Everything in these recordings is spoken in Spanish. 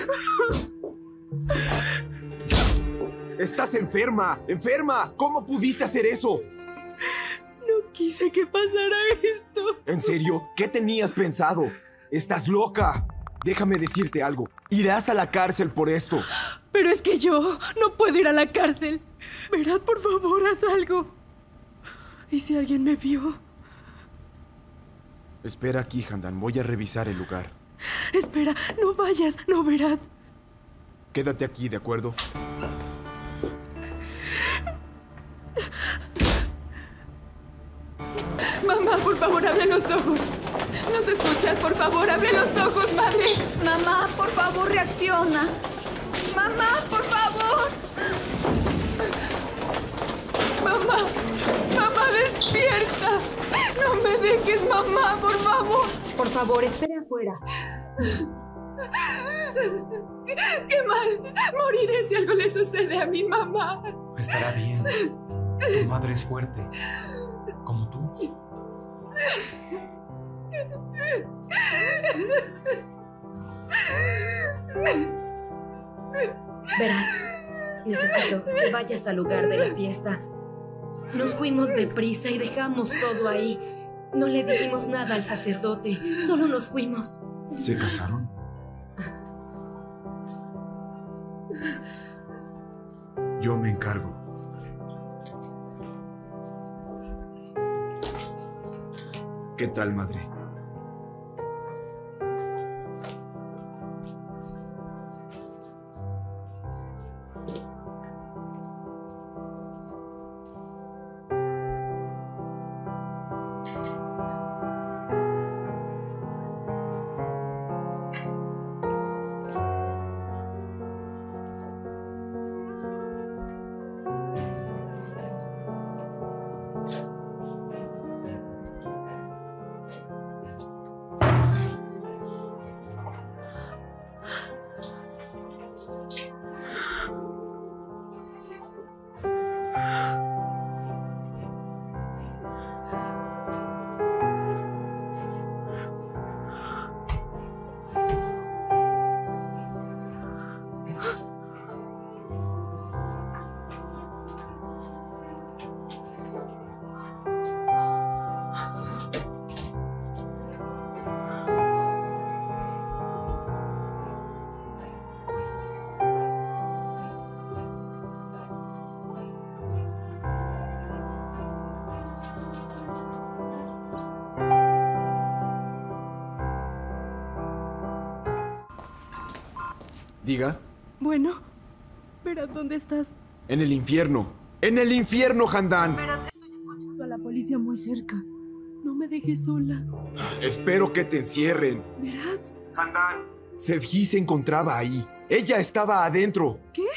¡Estás enferma! ¡Enferma! ¿Cómo pudiste hacer eso? No quise que pasara esto. ¿En serio? ¿Qué tenías pensado? ¡Estás loca! Déjame decirte algo. Irás a la cárcel por esto. Pero es que yo no puedo ir a la cárcel. Verad, por favor, haz algo. ¿Y si alguien me vio? Espera aquí, Handan. Voy a revisar el lugar. Espera, no vayas, no, Verad. Quédate aquí, ¿de acuerdo? Mamá, por favor, abre los ojos. ¿Nos escuchas? Por favor, abre los ojos, madre. Mamá, por favor, reacciona. Mamá, por favor. Mamá, mamá, despierta. No me dejes, mamá, por favor. Por favor, espere afuera. ¡Qué mal! Moriré si algo le sucede a mi mamá. Estará bien. Tu madre es fuerte. Como tú. Verá, necesito que vayas al lugar de la fiesta. Nos fuimos deprisa y dejamos todo ahí. No le dijimos nada al sacerdote, solo nos fuimos. ¿Se casaron? Yo me encargo. ¿Qué tal, madre? Diga. Bueno, Verad, ¿dónde estás? En el infierno. ¡En el infierno, Handan! Verad, estoy escuchando a la policía muy cerca. No me dejes sola. Espero que te encierren. Verad. Handan. Sevgi se encontraba ahí. Ella estaba adentro. ¿Qué?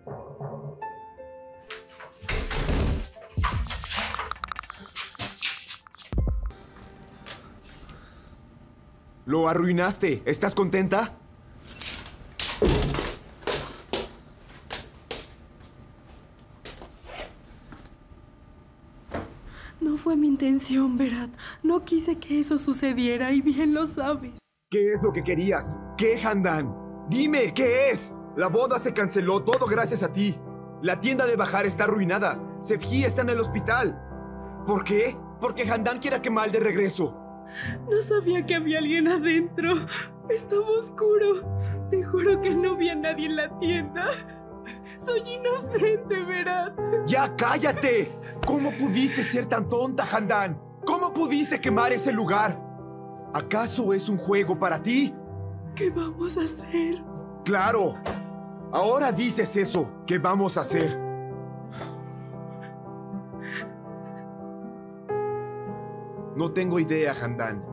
Lo arruinaste. ¿Estás contenta? No fue mi intención, Verad. No quise que eso sucediera y bien lo sabes. ¿Qué es lo que querías? ¿Qué, Handan? Dime, ¿qué es? La boda se canceló, todo gracias a ti. La tienda de Bahar está arruinada. Sevgi está en el hospital. ¿Por qué? Porque Handan quiere a Kemal de regreso. No sabía que había alguien adentro. Estaba oscuro. Te juro que no vi a nadie en la tienda. Soy inocente, Verad. ¡Ya cállate! ¿Cómo pudiste ser tan tonta, Handan? ¿Cómo pudiste quemar ese lugar? ¿Acaso es un juego para ti? ¿Qué vamos a hacer? ¡Claro! Ahora dices eso. ¿Qué vamos a hacer? No tengo idea, Handan.